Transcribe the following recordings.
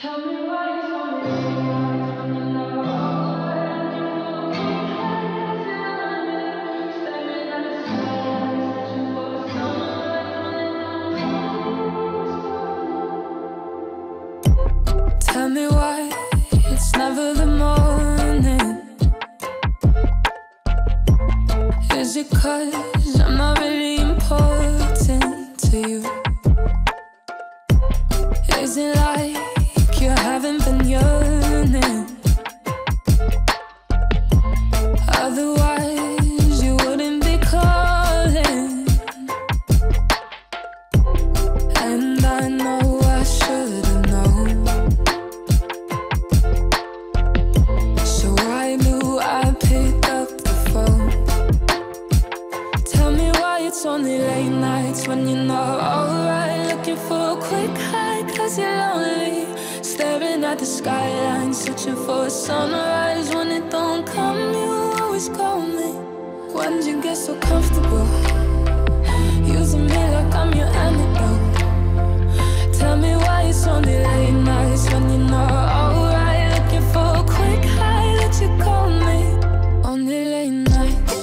Tell me why it's never the morning. Is it 'cause I'm not really important to you? Is it like you haven't been yearning? Otherwise you wouldn't be calling. And I know I should have known. So why do I pick up the phone? Tell me why it's only late nights when you're not alright. Looking for a quick high 'cause you're lonely. Staring at the skyline, searching for a sunrise. When it don't come, you always call me. When did you get so comfortable? Using me like I'm your antidote. Tell me why it's only late nights when you're not alright. Looking for a quick high that you call me. Only late nights.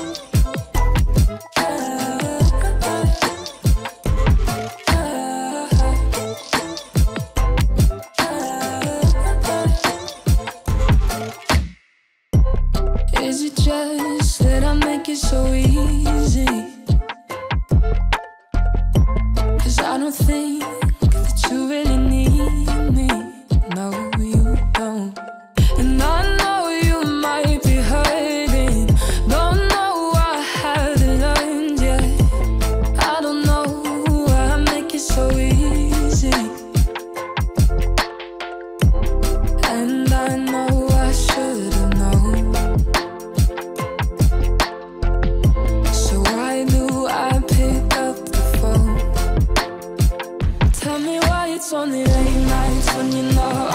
Is it just that I make it so easy? 'Cause I don't think that you really need me. No, you don't. And I know you might be hurting. Don't know I haven't learned yet. I don't know why I make it so easy. And I know I should have known. So why do I pick up the phone? Tell me why it's only late nights when you're not